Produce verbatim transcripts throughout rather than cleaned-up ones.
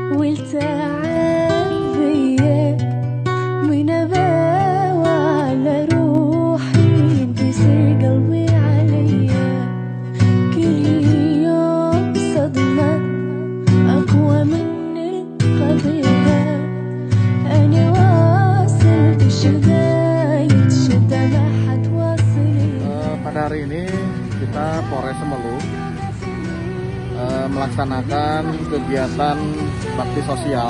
والتعب بيا منباوى على روحي بيصير قلبي عليا كل يوم صدمة أقوى من القضية أنا واصل بشداية شدة ما حتواصلي. Pada hari ini kita Polres Semelu uh, melaksanakan kegiatan bakti sosial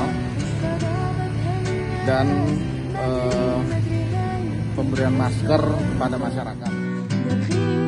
dan uh, pemberian masker kepada masyarakat.